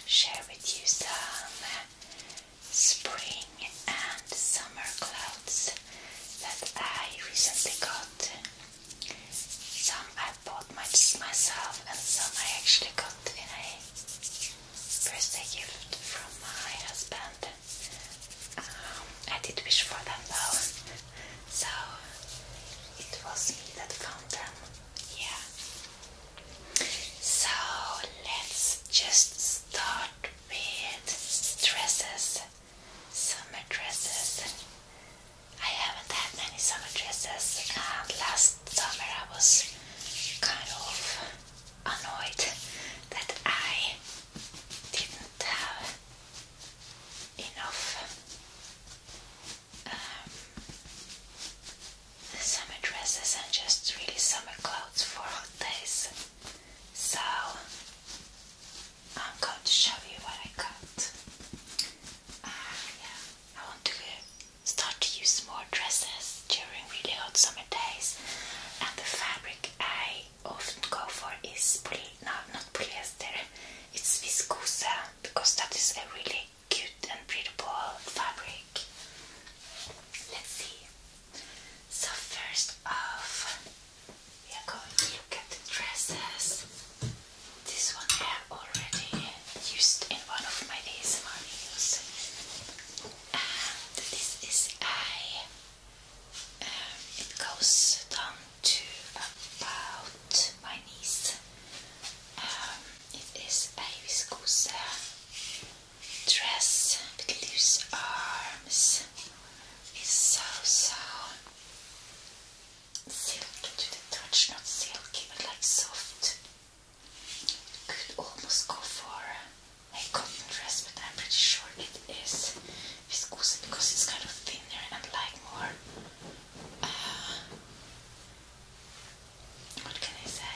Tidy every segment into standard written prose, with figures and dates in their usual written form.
share with you some spring and summer clothes that I recently got. Some I bought myself and some I actually got in a birthday gift from my husband. I did wish for them though, so it was me that found them. Yeah. So let's just start with dresses. Summer dresses. I haven't had many summer dresses, and last summer I was kind of annoyed that I didn't have enough summer dresses and just really summer clothes for hot days. So I'm going to show you what I got. Yeah, I want to start to use more dresses during really hot summer days, and the fabric I often go for is not polyester, it's viscose, because that is a really cute and breathable fabric. Let's see. So first off, we are going to look at the dresses. This one I have already used in one of my ASMR videos, and this is it goes down to about my knees. It is a viscose dress with loose arms. It's so silky to the touch, not silky but like soft. Could almost go for a cotton dress, but I'm pretty sure it is viscose because it's kind of thinner and like more, what can I say?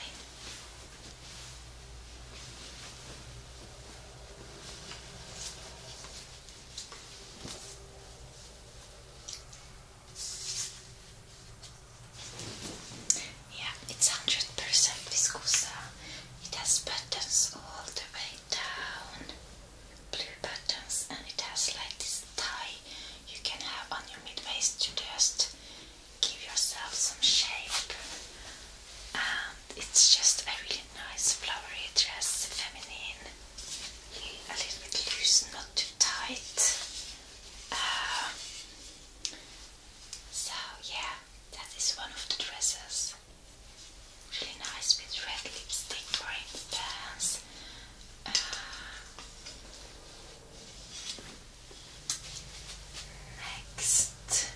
Yeah, it's 100% viscose. It has buttons all the way down, blue buttons, and it has like this tie you can have on your mid-waist to just give yourself some shape. And it's just a really nice flowery dress, feminine, a little bit loose, not too tight. So yeah, that is one of the dresses. Really nice with red lipstick, for instance. Next.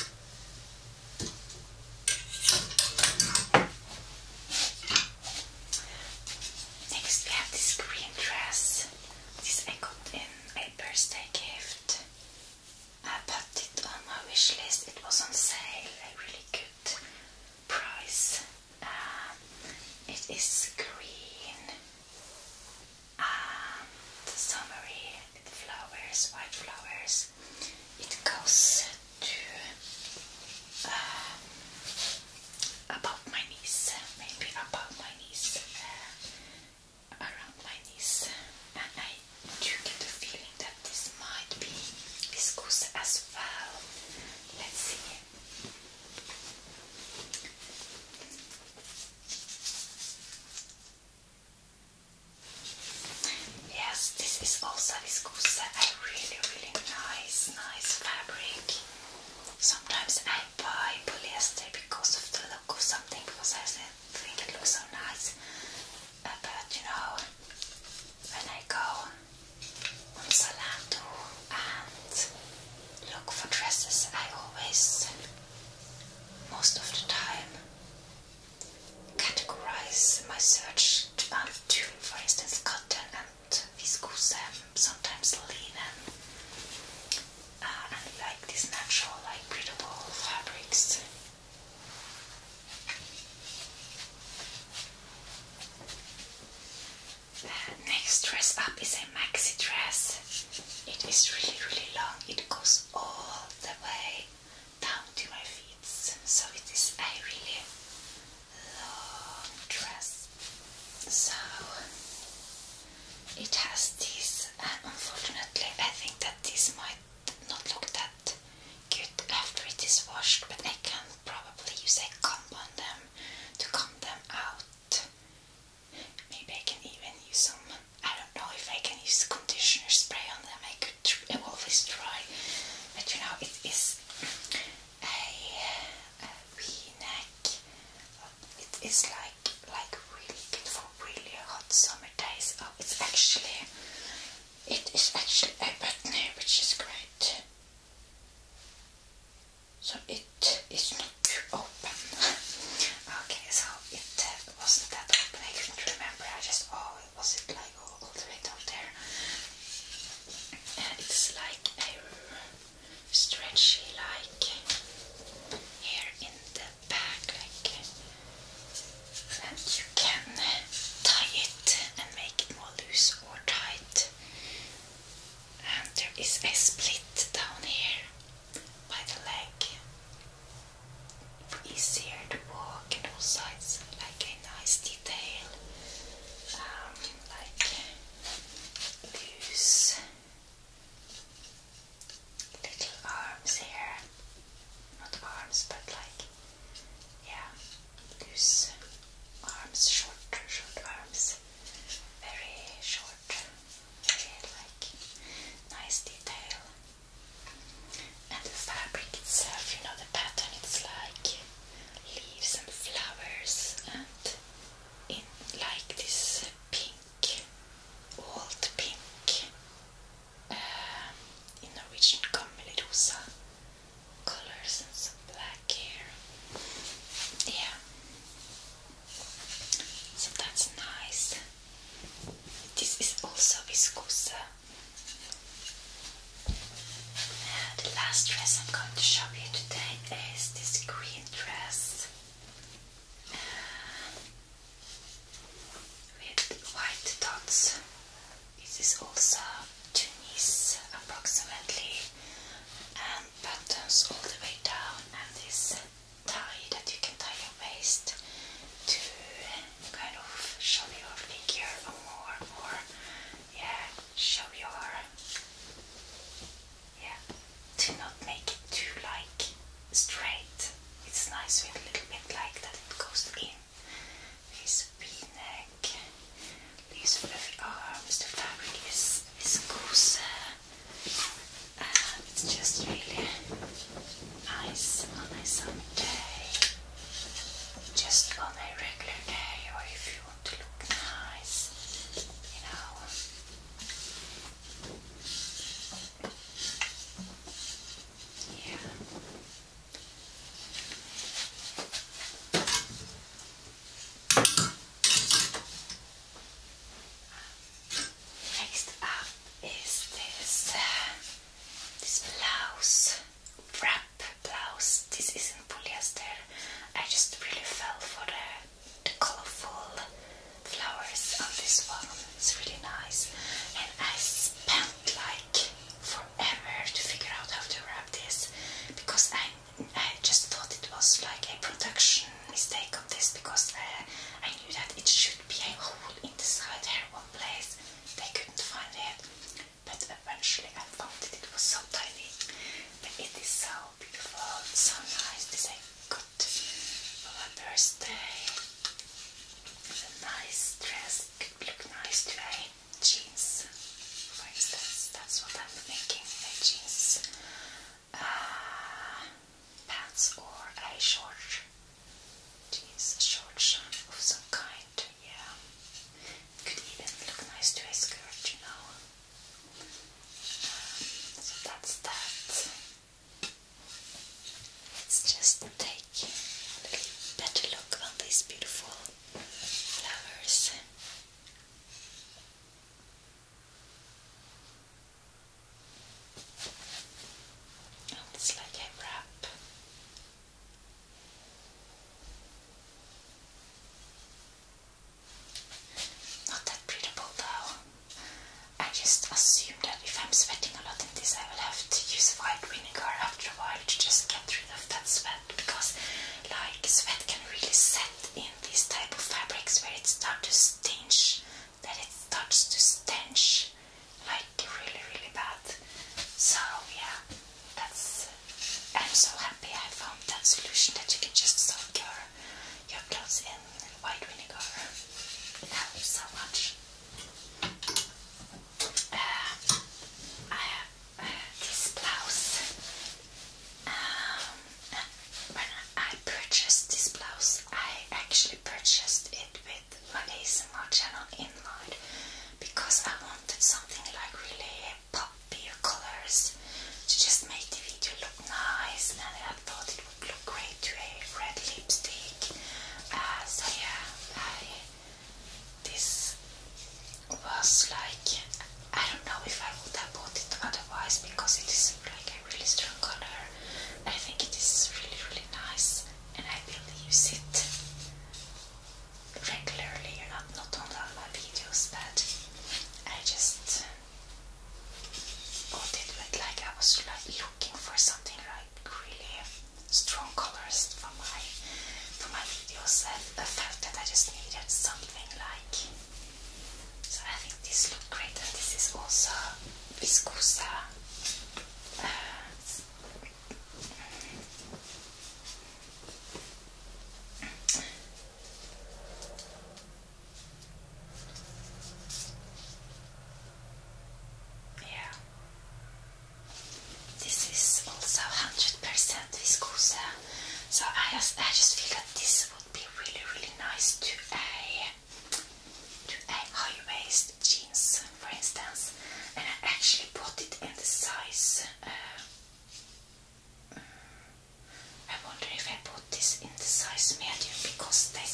Next we have this green dress. This I got in a birthday gift. I put it on my wish list. It was on sale, a really good price. It is green and summery with flowers, white flowers. It goes to about my knees, maybe about my knees, around my knees, and I do get the feeling that this might be viscose as well. Let's see. Yes, this is also viscose, a really nice fabric. Sometimes I buy polyester because of the look of something, because I think it looks so nice. But you know, when I go on Zalando and look for dresses, I always, most of the time, categorize my search to, for instance, cotton and viscose, sometimes linen, and like these natural, like breathable fabrics. Next dress up is a maxi dress. It is really long. It goes all the way down to my feet. So it is a really long dress. So it has these actually, it is actually a button here, which is great. So it is not open. Okay, so it wasn't that open. I couldn't remember. I just, oh, was it like all the way down there? It's like a stretchy, like here in the back, like, and you can tie it and make it more loose or tight. And there is a split down here by the leg, easier to walk on all sides, like a nice detail, like loose little arms here, not arms but like, yeah, loose arms, short arms, very short, very like nice detail. And the fabric itself, you know, the pattern, it's like leaves and flowers and in like this pink, old pink, in Norwegian Gammelrosa colors and some black here. Yeah, so that's nice. This is also viscose. The last dress I'm going to show you today is this green dress with white dots. This is also Tunis approximately, and buttons all the way down, and this tie that you can tie your waist to kind of show your figure more, or yeah, show your, yeah, to not make it too like straight. It's nice with a little bit like that it goes in. This V-neck, these fluffy arms, the fabric is viscose. It's just really nice on a summer day, just on a regular day, or if you want to look nice, you know. Yeah. Next up is this blouse, wrap blouse. This isn't polyester. I just really fell for the colorful flowers on this one. It's really nice, and I spent like forever to figure out how to wrap this, because I just thought it was like a production mistake of this, because I knew that it should be a hole in the side here, one place. They couldn't find it, but eventually I found it. It was so tiny, but it is so beautiful, so nice. This I got for my birthday. It's a nice dress, could look nice to a jeans, for instance. That's what I'm thinking, a jeans pants or a short jeans shorts of some kind, yeah. Could even look nice to a skirt, you know. So that's that. Let's just take a little better look on these beautiful flowers. Oh, it's like a wrap. Not that breathable though. I just assume that if I'm sweating a lot in this, I will have to use white vinegar after a while to just get rid of that sweat, because like sweat can really set in these type of fabrics where it starts to stench, like really, really bad. So yeah, I'm so happy I found that solution, that you can just soak your clothes in white vinegar. It helps so much. this look great, and this is also viscose. Yeah, this is also 100% viscose. So I just feel that this would be really nice to a high waist jeans, for instance. And I actually bought it in the size. I wonder if I bought this in the size medium, because they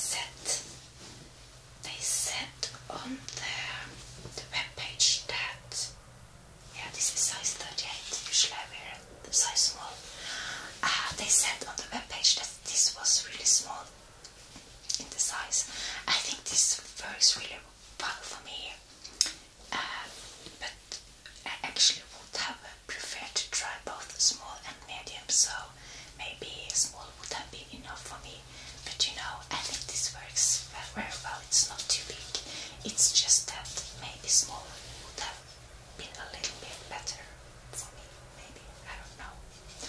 said on the web page that, yeah, this is size 38. Usually I wear the size small. They said on the web page that this was really small in the size. I think this works really well for me, but I actually would have preferred to try both small and medium, so maybe small would have been enough for me. But you know, I think this works very well. It's not too big. It's just that maybe small would have been a little bit better for me. Maybe, I don't know.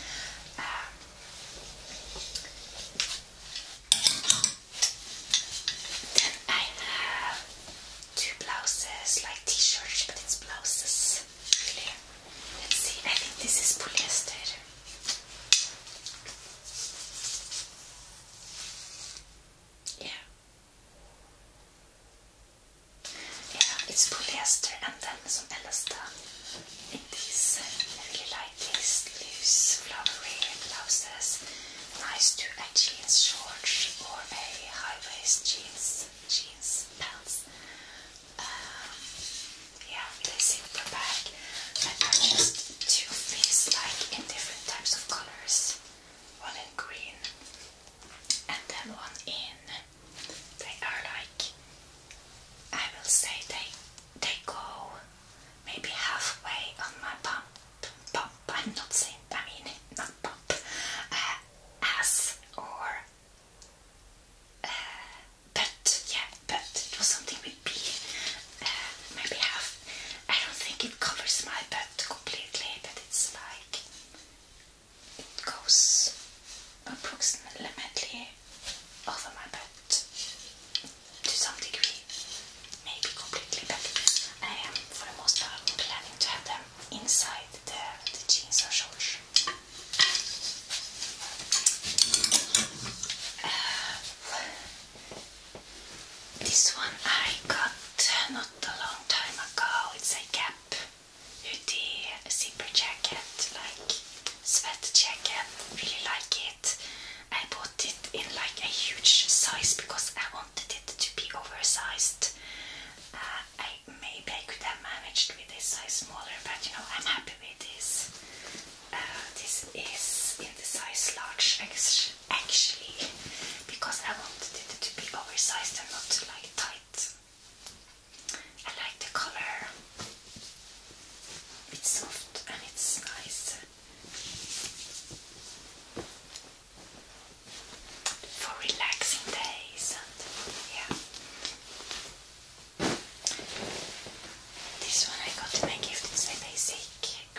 Then I have two blouses, like t-shirts, but it's blouses. Really. Let's see. I think this is polyester. Yeah. Yeah, it's polyester and then some elastan in these. I really like these loose, flowery blouses. Nice to a jeans shorts or a high waist jeans pants. Yeah, with a zipper bag. I purchased two of these, like in different types of colors. One in green and then one in. They are like, I will say they go maybe halfway on my pump. I'm not saying, I mean not pump, ass or but yeah, but it was something with B. Maybe half. I don't think it covers my butt completely, but it's like it goes approximately over my butt to some degree, maybe completely, but I am for the most part planning to have them inside the jeans or shorts. This one I got not a long time ago. It's a Gap hoodie, a zipper jacket, like sweat jacket. Really like it. I bought it in like a huge size because I wanted it to be oversized. Maybe I could have managed with a size smaller, but you know, I'm happy with this. This is in the size large actually, because I wanted it to be oversized and not like tight. I like the color. It's soft and it's nice. For relaxing days and yeah. This one I got in a gift. It's a basic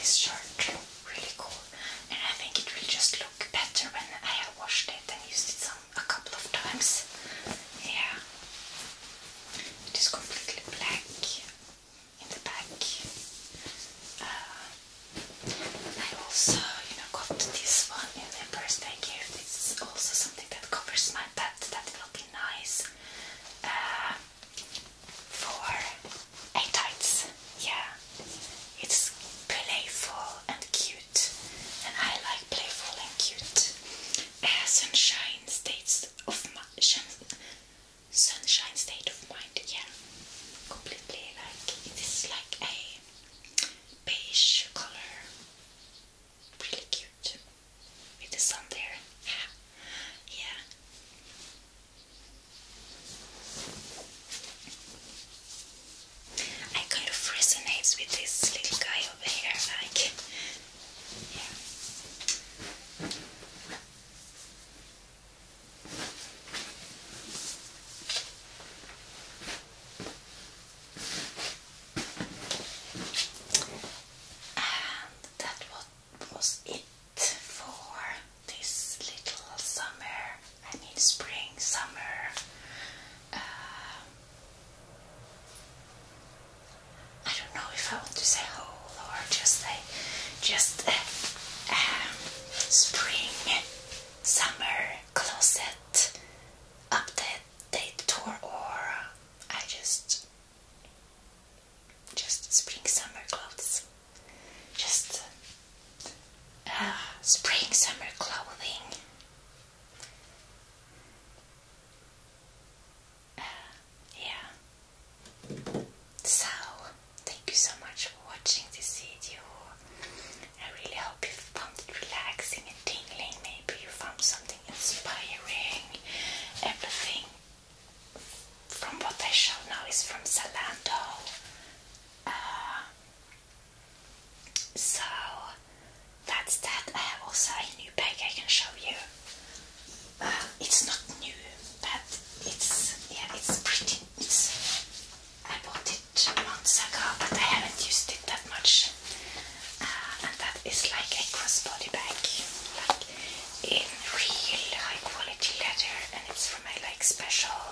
this shirt. Really cool. And I think it will just look better when I have washed it and used it a couple of times. Yeah. It is completely black in the back. I also, got this one in a birthday gift. It's also something that covers my bed. That will be nice for a tights. Yeah, it's playful and cute, and I like playful and cute. Sunshine state of mind. Yeah, completely like it is like a beige color, really cute with the sun there. Yeah. I kind of resonates with this little guy over here, like, yeah. And that was it for this little summer, spring, summer. I don't know if I want to say haul or just spring, summer closet update tour, or I just spring, summer clothes, just spring, summer clothing. Yeah. So, thank you so much for watching this video. I really hope you found it relaxing and tingling. Maybe you found something inspiring. Everything from what I show now is from Zalando. So, that's that. I have also a new bag I can show you. It's not new, but it's pretty. I bought it months ago, but I haven't used it that much. And that is like a crossbody bag, like in real high quality leather, and it's from a special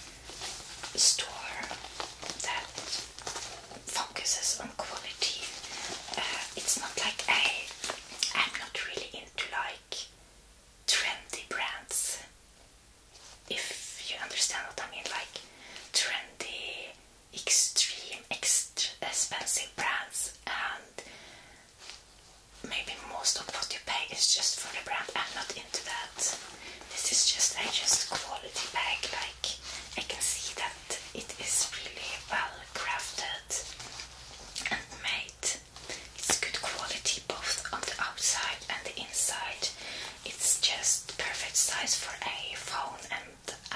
store that focuses on quality. It's not like I'm not really into like trendy brands, if you understand what I mean, like trendy, extreme, expensive brands, and maybe most of what you pay is just for the brand. I'm not into that. This is just a quality bag. Like, I can see that it is really well crafted and made. It's good quality both on the outside and the inside. It's just perfect size for a phone and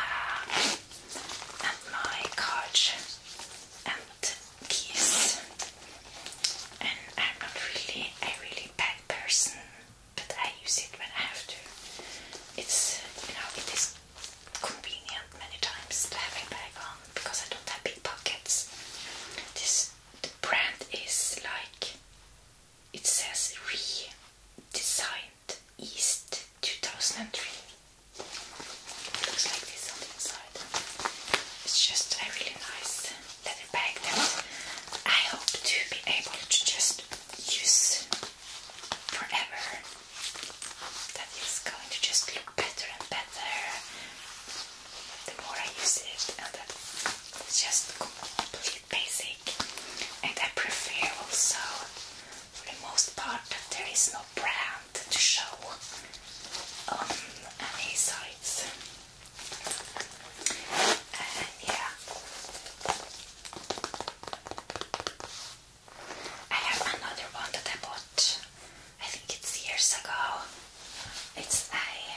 my cards and keys. And I'm not really a really bad person, but I use it when I have to. It's, it is convenient many times to have a bag on because I don't have big pockets. The brand is like, it says redesigned East 2003. It looks like this on the inside. It's just a really nice leather bag that I hope to be able to just use forever. That is going to just look better and better the more I use it, and that it's just complete basic. And I prefer also, for the most part, that there is no brand to show on any sites. And yeah, I have another one that I bought, I think it's years ago. It's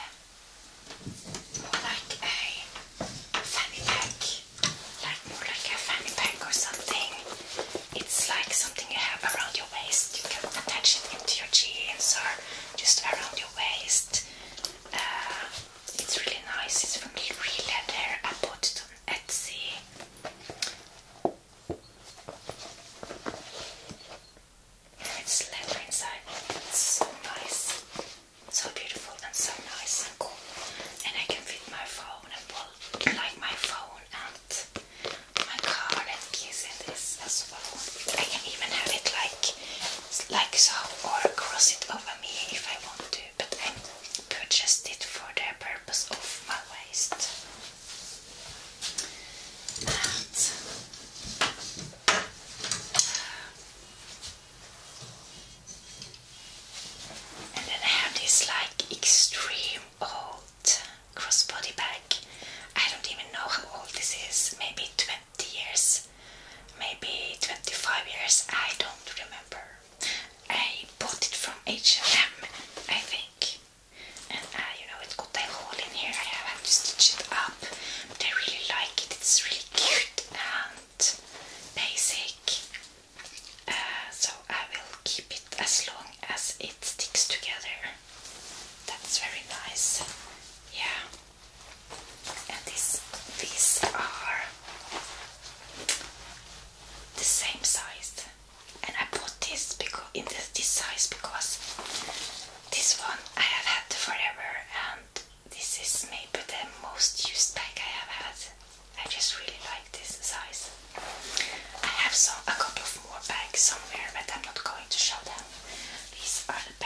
more like a fanny pack, more like a fanny pack or something. It's like something you have around your waist. You can attach it into your jeans or just around your waist. It's really nice. this Dream old crossbody bag. I don't even know how old this is, maybe 20 years, maybe 25 years, I don't remember. I bought it from H&M, I think, and you know, it got a hole in here. I have had to stitch it up, but I really like it. It's really cute and basic, so I will keep it as long as it sticks together. That's very nice. Yeah, and these are the same size, and I bought this because in this size because this one I have had forever, and this is maybe the most used bag I have had. I just really like this size. I have a couple of more bags somewhere, but I'm not going to show them. These are the